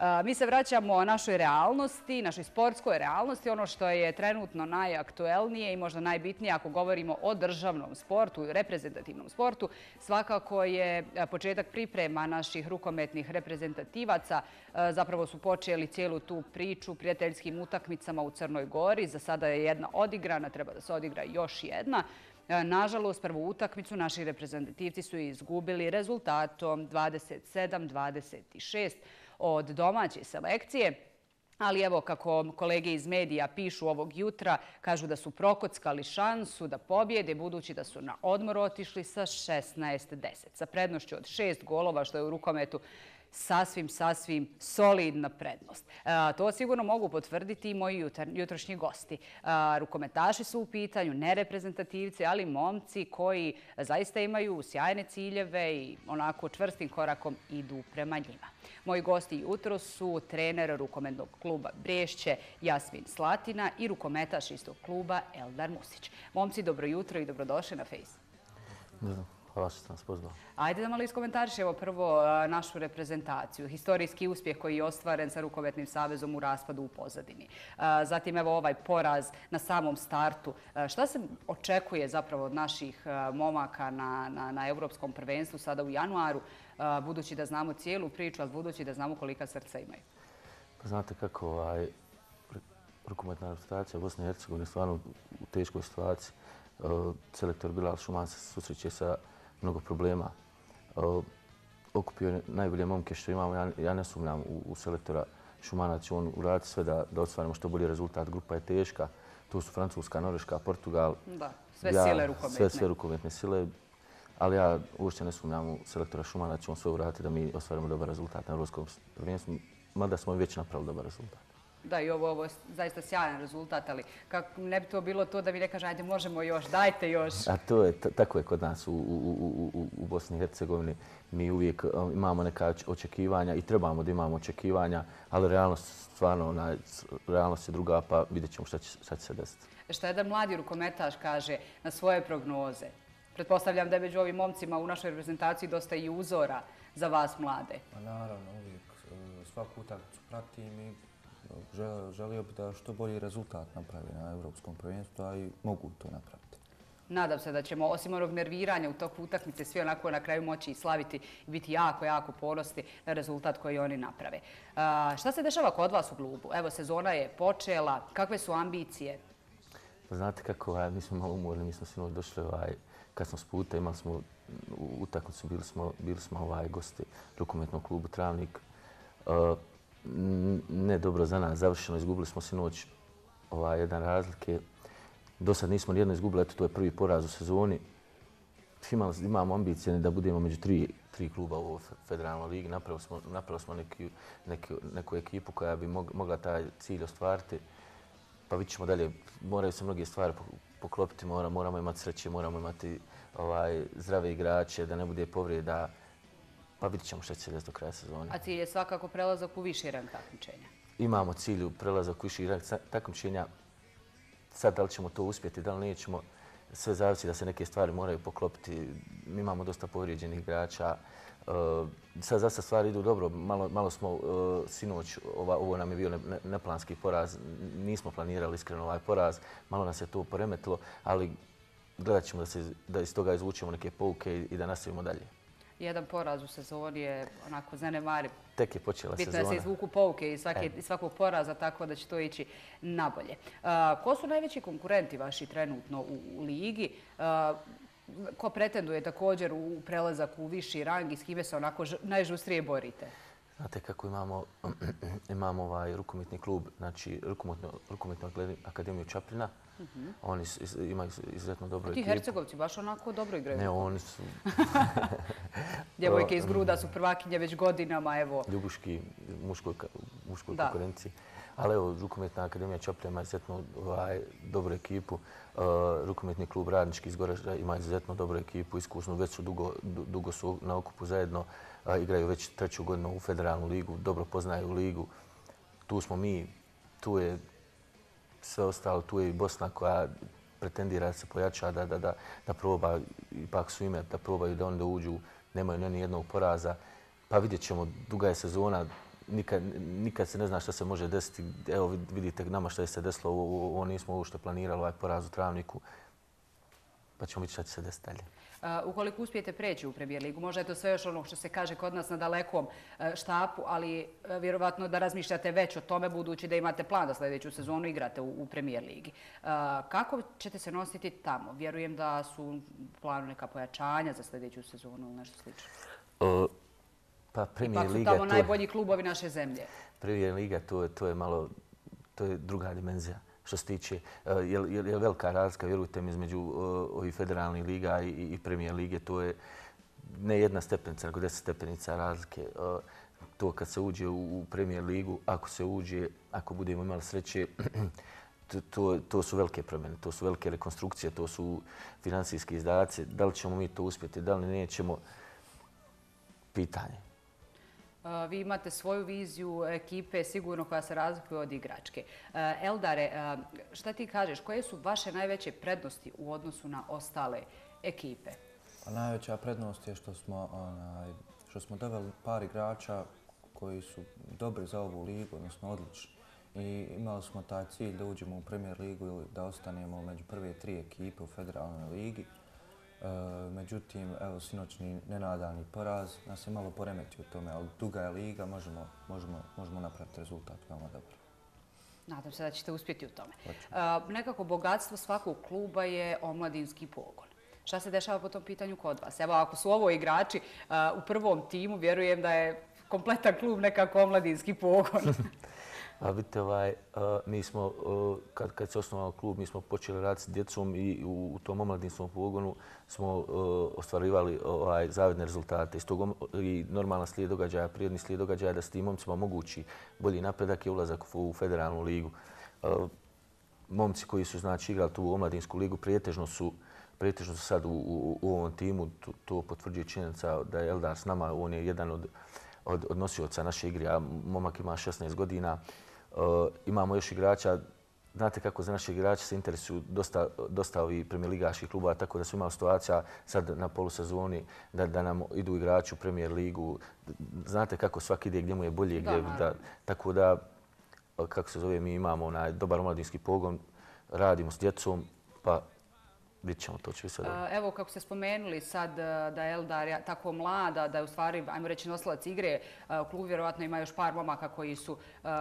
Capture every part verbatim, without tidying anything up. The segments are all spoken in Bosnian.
Mi se vraćamo našoj realnosti, našoj sportskoj realnosti, ono što je trenutno najaktuelnije i možda najbitnije ako govorimo o državnom sportu i reprezentativnom sportu. Svakako je početak priprema naših rukometnih reprezentativaca. Zapravo su počeli cijelu tu priču prijateljskim utakmicama u Crnoj Gori. Za sada je jedna odigrana, treba da se odigra još jedna. Nažalost, prvu utakmicu naši reprezentativci su izgubili rezultatom dvadeset sedam dvadeset šest od domaće selekcije. Ali evo, kako kolege iz medija pišu ovog jutra, kažu da su prokockali šansu da pobjede, budući da su na odmor otišli sa šesnaest deset. Sa prednošću od šest golova, što je u rukometu sasvim, sasvim solidna prednost. To sigurno mogu potvrditi i moji jutrošnji gosti. Rukometaši su u pitanju, ne reprezentativci, ali momci koji zaista imaju sjajne ciljeve i onako čvrstim korakom idu prema njima. Moji gosti jutro su trener rukometnog kluba Brešće Jasmin Slatina i rukometaš istog kluba Eldar Musić. Momci, dobro jutro i dobrodošli na Face. Hvala što sam nas pozvao. Ajde da malo iskomentarišemo prvo našu reprezentaciju. Historijski uspjeh koji je ostvaren sa Rukometnim savezom u raspadu u pozadini. Zatim evo ovaj poraz na samom startu. Šta se očekuje zapravo od naših momaka na, na, na Evropskom prvenstvu sada u januaru, budući da znamo cijelu priču, ali budući da znamo kolika srca imaju? Pa znate kako ovaj, rukometna reprezentacija Bosne i Hercegovine je stvarno u teškoj situaciji. Selektor Bilal Šuman se susreće sa mnogo problema. Okupio je najbolje momke što imamo. Ja, ja ne sumnjam u, u selektora Šumana, će on uraditi sve da, da ostvarimo što bolji rezultat. Grupa je teška. Tu su Francuska, Norveška, Portugal. Da, sve ja, sile rukometne. Sve, sve rukometne sile. Ali ja uopće ne sumnjam u selektora Šumana, će on sve uraditi da mi ostvarimo dobar rezultat na Evropskom prvenstvu. Mada smo već napravili dobar rezultat. Da, i ovo, ovo je zaista sjajan rezultat, ali kako ne bi to bilo to da mi ne kaže ajde možemo još, dajte još. A to je, tako je kod nas u, u, u, u Bosni i Hercegovini. Mi uvijek imamo neka očekivanja i trebamo da imamo očekivanja, ali realnost stvarno, ona, realnost je druga, pa vidjet ćemo šta će, šta će se desiti. Šta jedan mladi rukometaš kaže na svoje prognoze? Pretpostavljam da je među ovim momcima u našoj reprezentaciji dosta i uzora za vas mlade. Pa naravno, uvijek svaku utakmicu pratim i želio bih da što bolji rezultat napravi na Evropskom prvenstvu, a i mogu to napraviti. Nadam se da ćemo, osim onog nerviranja u toku utakmice, svi onako na kraju moći i slaviti i biti jako, jako ponosni na rezultat koji oni naprave. A, šta se dešava kod vas u klubu? Evo, sezona je počela. Kakve su ambicije? Pa znate kako, ovaj, mi smo malo umorni, mi smo sinoć došli, ovaj, kad smo s puta, imali smo u utakmicu, bili smo, bili smo ovaj, gosti rukometnog klubu Travnik. Uh, ne dobro za nas, završeno, izgubili smo sinoć ovaj, jedan razlike. Do sad nismo nijedno izgubili, eto to je prvi poraz u sezoni. Imali, imamo ambicije da budemo među tri, tri kluba u federalnoj ligi. Napravili smo, napravili smo neki, neki, neku ekipu koja bi mogla taj cilj ostvariti. Pa vidit ćemo dalje. Moraju se mnoge stvari poklopiti, Mora, moramo imati sreće, moramo imati ovaj, zdrave igrače, da ne bude povreda. Pa vidit ćemo što će se desiti do kraja sezone. A cilj je svakako prelazak u viši rang takmičenja? Imamo cilj u prelazak u viši rang takmičenja. Sad da li ćemo to uspjeti, da li nećemo, sve zavisi da se neke stvari moraju poklopiti. Mi imamo dosta povrijeđenih igrača. Sad zaista stvari idu dobro. Malo, malo smo sinoć, ova, ovo nam je bio neplanski poraz. Nismo planirali iskreno ovaj poraz. Malo nas je to poremetilo, ali gledat ćemo da, se, da iz toga izvučemo neke pouke i, i da nastavimo dalje. Jedan poraz u sezoni je onako zanemariv. Tek je počela Bitno sezona. Bitno je se izvuku pouke iz, svake, iz svakog poraza, tako da će to ići nabolje. Uh, ko su najveći konkurenti vaši trenutno u, u ligi? Uh, ko pretenduje također u prelazak u viši rang i s kime se onako ž, najžustrije borite? Znate kako imamo, imamo ovaj rukometni klub, znači rukometnu, rukometnu akademiju Čapljina. Mm-hmm. Oni imaju izuzetno dobro ekipu. A ti Hercegovci baš onako dobro igraju? Ne, oni su... Djevojke iz Gruda su prvakinje već godinama, evo. Ljubuški, muškoj, muškoj konkurenciji. Ali evo, rukometna akademija Čapljina ima izuzetno ovaj, dobru ekipu. Uh, rukometni klub Radnički iz Goražda ima izuzetno dobru ekipu, iskusnu, već su dugo, dugo su na okupu zajedno. Uh, igraju već treću godinu u federalnu ligu, dobro poznaju ligu. Tu smo mi, tu je sve ostalo, tu je i Bosna koja pretendira da se pojača, da, da, da, da proba, ipak su ime, da probaju da onda uđu, nemaju ni jednog poraza. Pa vidjet ćemo, duga je sezona, nikad, nikad se ne zna šta se može desiti. Evo vidite nama šta je se desilo, ovo nismo uopšte planirali, ovaj poraz u Travniku, pa ćemo vidjeti šta će se desiti dalje. Uh, ukoliko uspijete preći u Premier ligu, možda je to sve još ono što se kaže kod nas na dalekom uh, štapu, ali uh, vjerovatno da razmišljate već o tome budući da imate plan da sljedeću sezonu igrate u, u Premier ligi. Uh, kako ćete se nositi tamo? Vjerujem da su u planu neka pojačanja za sljedeću sezonu ili nešto slično. Uh, pa Premier Ipak su liga tamo to, najbolji klubovi naše zemlje. Premier liga to, to je malo, to je druga dimenzija. Što se tiče, je, je, je velika razlika, vjerujte mi, između uh, ovih federalnih liga i, i Premier lige. To je ne jedna stepenica, nego deset stepenica razlike. Uh, to kad se uđe u, u Premier ligu, ako se uđe, ako budemo imali sreće, to, to, to su velike promjene, to su velike rekonstrukcije, to su financijski izdaci. Da li ćemo mi to uspjeti, da li nećemo, pitanje. Uh, vi imate svoju viziju ekipe, sigurno koja se razlikuje od igračke. Uh, Eldare, uh, šta ti kažeš, koje su vaše najveće prednosti u odnosu na ostale ekipe? A najveća prednost je što smo, onaj, što smo doveli par igrača koji su dobri za ovu ligu, odnosno odlični. I imali smo taj cilj da uđemo u Premier ligu ili da ostanemo među prve tri ekipe u federalnoj ligi. E, međutim, evo, sinoćni nenadani poraz nas je malo poremetio u tome, ali duga je liga, možemo, možemo, možemo napraviti rezultat veoma dobro. Nadam se da ćete uspjeti u tome. Uh, nekako bogatstvo svakog kluba je omladinski pogon. Šta se dešava po tom pitanju kod vas? Evo, ako su ovo igrači uh, u prvom timu, vjerujem da je kompletan klub nekako omladinski pogon. A vidite, ovaj, mi smo, kad, kad se osnovao klub, mi smo počeli raditi s djecom i u, u tom omladinskom pogonu smo uh, ostvarivali ovaj, zavidne rezultate. Iz tog, i normalna slijed događaja, prirodni slijed događaja da s tim momcima omogući bolji napredak i ulazak u, u federalnu ligu. Uh, momci koji su znači, igrali tu omladinsku ligu prijetežno su Pretežno su sad u, u, u ovom timu, to, to potvrđuje činjenica da je Eldar s nama, on je jedan od, od, od nosioca naše igre, a momak ima šesnaest godina. Uh, imamo još igrača, znate kako za naše igrače se interesuju dosta, dosta ovih premijerligaških klubova, tako da su imali situacija sad na polusezoni da, da nam idu igrači u Premier ligu. Znate kako svaki ide gdje mu je bolje, gdje, da, da, tako da, kako se zove, mi imamo onaj dobar omladinski pogon, radimo s djecom, pa vidjet ćemo, to će sve dobro. Evo, kako ste spomenuli sad da je Eldar tako mlada, da je u stvari, ajmo reći, nosilac igre, u klubu vjerovatno ima još par momaka koji su,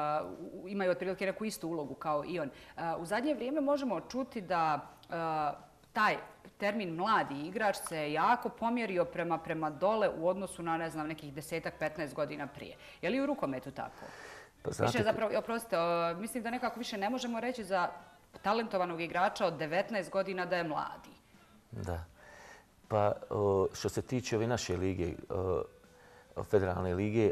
imaju otprilike neku istu ulogu kao i on. U zadnje vrijeme možemo čuti da taj termin mladi igrač se jako pomjerio prema, prema dole u odnosu na, ne znam, nekih desetak, petnaest godina prije. Je li u rukometu tako? Pa znate, više zapravo, oprostite, mislim da nekako više ne možemo reći za talentovanog igrača od devetnaest godina da je mladi. Da. Pa što se tiče ove naše lige, federalne lige,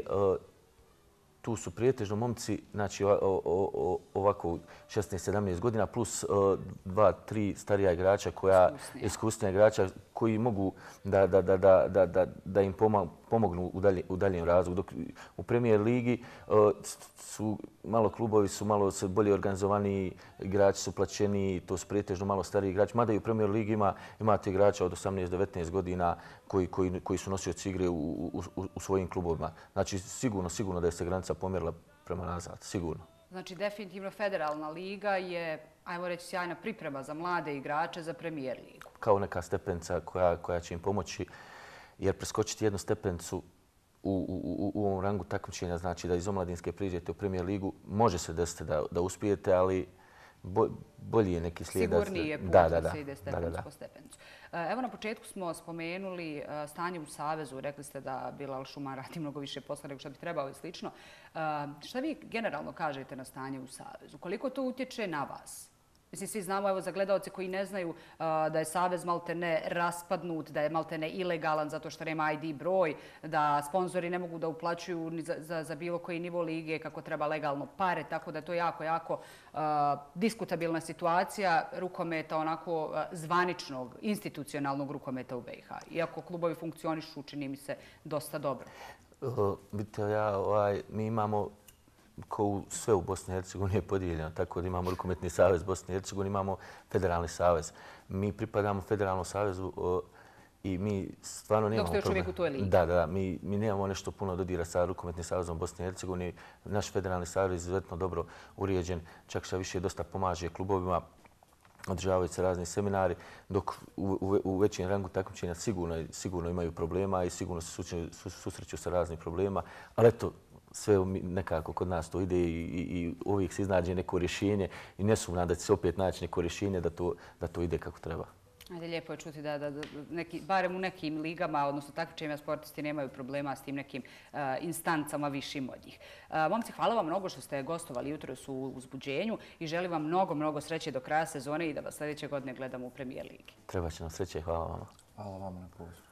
tu su prijetežno momci, znači ovako šesnaest sedamnaest godina plus dva, tri starija igrača koja, iskusnija igrača koji mogu da, da, da, da, da, da im pomognu u, dalje, u daljem razvoju. Dok u Premier ligi su malo klubovi su malo bolje organizovani, igrači su plaćeni, to su prijetežno malo stariji igrači. Mada i u Premier ligi ima, imate igrača od osamnaest devetnaest godina koji, koji, koji su nosioci igre u, u, u, u svojim klubovima. Znači sigurno, sigurno da je se granica pomjerila prema nazad, sigurno. Znači definitivno federalna liga je, ajmo reći, sjajna priprema za mlade igrače za Premier ligu. Kao neka stepenca koja, koja će im pomoći, jer preskočiti jednu stepencu u, u, u ovom rangu takmičenja, znači da iz omladinske priđete u Premier ligu, može se desiti da, da uspijete, ali bo, bolji je neki slijed. Sigurniji je put da, da, da se ide stepencu da, da, da. po stepencu. Evo na početku smo spomenuli stanje u Savezu. Rekli ste da Bilal Šumar radi mnogo više posla nego što bi trebao i slično. Šta vi generalno kažete na stanje u Savezu? Koliko to utječe na vas? Mislim, svi znamo, evo, za gledalce koji ne znaju uh, da je Savez maltene raspadnut, da je maltene ilegalan zato što nema I D broj, da sponzori ne mogu da uplaćuju ni za, za, za bilo koji nivo lige kako treba legalno pare, tako da je to jako, jako uh, diskutabilna situacija rukometa, onako uh, zvaničnog, institucionalnog rukometa u B i H. Iako klubovi funkcionišu, čini mi se, dosta dobro. Uh, vidite, ja, ovaj, mi imamo ko sve u Bosni i Hercegovini je podijeljeno, tako da imamo rukometni savez Bosne i Hercegovine, imamo federalni savez. Mi pripadamo federalnom savezu i mi stvarno nemamo Dok ste još uvijek u toj ligi. Da, da, mi, mi nemamo nešto puno dodira sa Rukometnim savezom Bosne i Hercegovine. Naš federalni savez je izuzetno dobro uređen, čak što više dosta pomaže klubovima, održavaju se razni seminari, dok u, u, u većem rangu takmičenja sigurno, sigurno imaju problema i sigurno se susreću, susreću sa raznim problema. Ali eto, sve nekako kod nas to ide i, i, i uvijek se iznađe neko rješenje i ne sumnjam da će se opet naći neko rješenje da to, da to ide kako treba. Ajde, lijepo je čuti da, da, da neki, barem u nekim ligama, odnosno takmičenjima, sportisti nemaju problema s tim nekim uh, instancama višim od njih. Uh, momci, hvala vam mnogo što ste gostovali jutros u Uzbuđenju i želim vam mnogo, mnogo sreće do kraja sezone i da vas sljedeće godine gledamo u Premijer ligi. Treba će nam sreće i hvala vam. Hvala vam na pozivu.